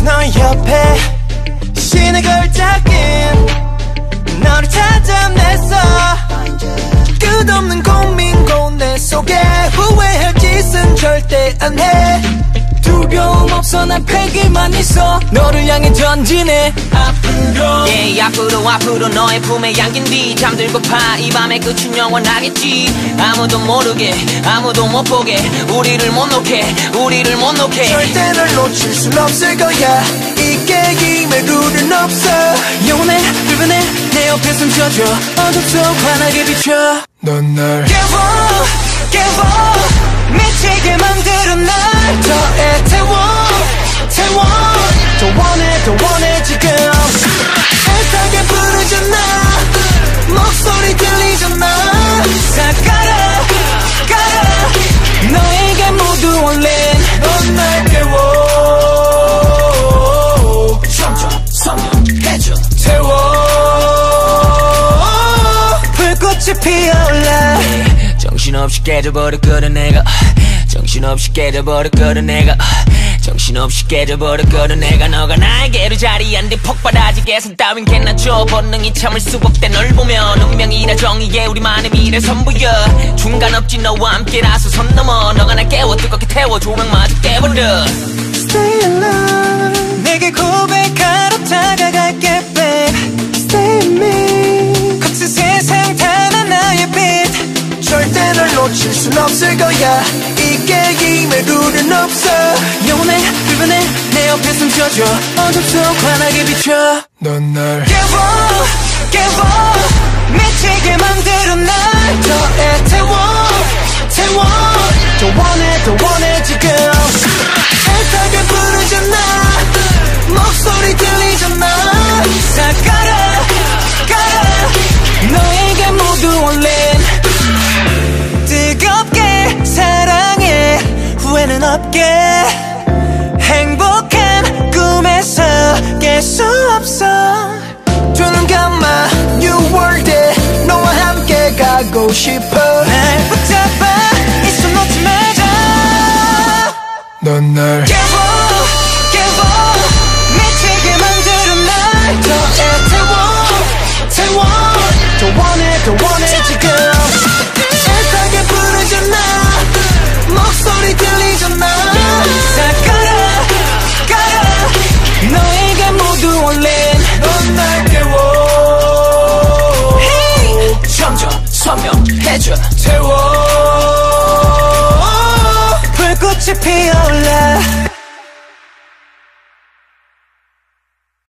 너 옆에 신을 걸작인 너를 찾아냈어. 끝없는 고민 내 속에 후회할 짓은 절대 안 해. 두려움 없어 난 패기만 있어. 너를 향해 전진해 앞으로. yeah, 앞으로 너의 품에 안긴 뒤 잠들고파 이 밤의 끝은 영원하겠지. 아무도 모르게 아무도 못 보게 우리를 못 놓게 절대 널 놓칠 순 없을 거야. 이 게임에 룰은 없어. 영원해 불변해 내 옆에 숨쉬어줘. 어둠 속 환하게 비춰. 넌 날 깨워 미치게 만들어 날 더해 태워 더 원해 지금. 애타게 부르잖아 목소리 들리잖아. 다 가라 너에게 모두 올린. 넌 날 깨워 점점 선명해져 태워 불꽃이 피어올라. 정신없이 깨져버렸거든 내가. 정신없이 깨져버렸거든 내가. 정신없이 깨져버렸거든 내가. 너가 나에게로 자리한 뒤 폭발하지 개선 따윈 개나줘. 본능이 참을 수 없대 널 보면. 운명이라 정의에 우리만의 미래 선보여. 중간 없지 너와 함께라서 선 넘어. 너가 날 깨워 뜨겁게 태워 조명마저 깨버려. Stay alive 내게 고백하러 다가갈게 babe. Stay with me 거친 세상 단 하나의 빛. 절대 널 놓칠 순 없을 거야. 이 게임에 룰은 없어. 영원해 불변해 내 옆에 숨쉬어줘. 어둠 속 환하게 비춰. 넌 날 깨워 미치게 만들어 날 더해 태워 더 원해 지금. 애타게 부르잖아 목소리 들리잖아. 다 가라 너에게 모두 올린. 뜨겁게 사랑해 후회는 없게. 행복한 꿈에서 깰 수 없어. 두 눈 감아 New World에 너와 함께 가고 싶어. 날 붙잡아 이 손 놓지 말자. 넌 날 깨워 미치게 만들어 날 더해 태워 더 원해 지금. 애타게 부르잖아 목소리 들리잖아. 다 가라 너에게 모두 올린. 넌 날 깨워 점점 선명해져 태워 불꽃이 피어올라.